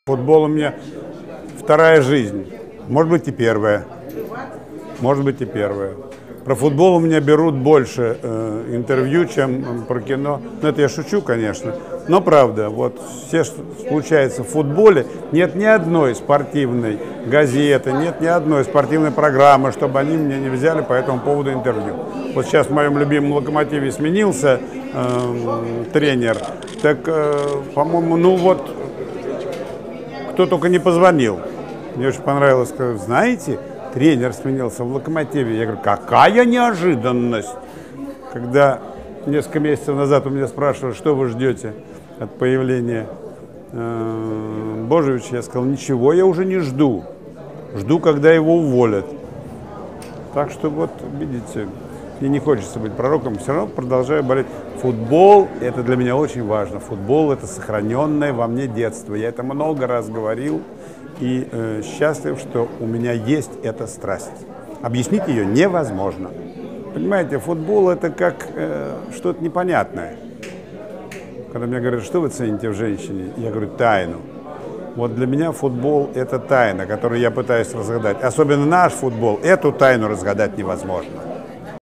Футбол у меня вторая жизнь, может быть и первая, может быть и первая. Про футбол у меня берут больше интервью, чем про кино. Ну, это я шучу, конечно, но правда, вот все, что случается в футболе, нет ни одной спортивной газеты, нет ни одной спортивной программы, чтобы они меня не взяли по этому поводу интервью. Вот сейчас в моем любимом «Локомотиве» сменился тренер, так, по-моему, ну вот, кто только не позвонил. Мне очень понравилось, сказать, знаете, тренер сменился в «Локомотиве». Я говорю, какая неожиданность. Когда несколько месяцев назад у меня спрашивали, что вы ждете от появления Божевича, я сказал, ничего я уже не жду. Жду, когда его уволят. Так что вот, видите, мне не хочется быть пророком, все равно продолжаю болеть. Футбол – это для меня очень важно. Футбол – это сохраненное во мне детство. Я это много раз говорил. И счастлив, что у меня есть эта страсть. Объяснить ее невозможно. Понимаете, футбол это как что-то непонятное. Когда мне говорят, что вы цените в женщине, я говорю, тайну. Вот для меня футбол это тайна, которую я пытаюсь разгадать. Особенно наш футбол, эту тайну разгадать невозможно.